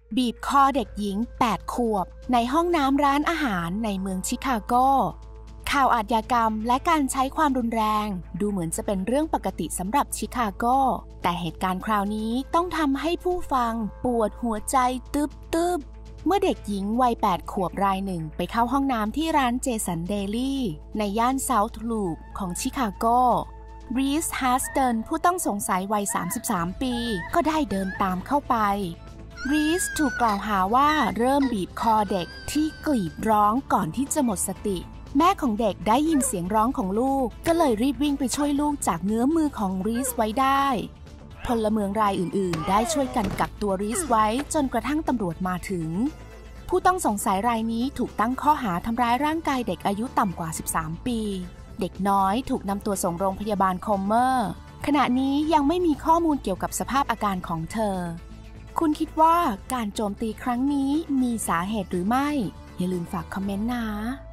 บีบคอเด็กหญิง8 ขวบในห้องน้ำร้านอาหารในเมืองชิคาโกข่าวอาชญากรรมและการใช้ความรุนแรงดูเหมือนจะเป็นเรื่องปกติสำหรับชิคาโกแต่เหตุการณ์คราวนี้ต้องทำให้ผู้ฟังปวดหัวใจตึบเมื่อเด็กหญิงวัย8 ขวบรายหนึ่งไปเข้าห้องน้ำที่ร้านเจสันเดลี่ในย่านเซาท์ลูปของชิคาโกรีส ฮาสเตินผู้ต้องสงสัยวัย33 ปีก็ได้เดินตามเข้าไปรีสถูกกล่าวหาว่าเริ่มบีบคอเด็กที่กรีดร้องก่อนที่จะหมดสติแม่ของเด็กได้ยินเสียงร้องของลูกก็เลยรีบวิ่งไปช่วยลูกจากเงื้อมือของรีสไว้ได้พลเมืองรายอื่นๆได้ช่วยกันกักตัวรีสไว้จนกระทั่งตำรวจมาถึงผู้ต้องสงสัยรายนี้ถูกตั้งข้อหาทำร้ายร่างกายเด็กอายุต่ำกว่า13 ปีเด็กน้อยถูกนำตัวส่งโรงพยาบาลคอมเมอร์ขณะนี้ยังไม่มีข้อมูลเกี่ยวกับสภาพอาการของเธอคุณคิดว่าการโจมตีครั้งนี้มีสาเหตุหรือไม่อย่าลืมฝากคอมเมนต์นะ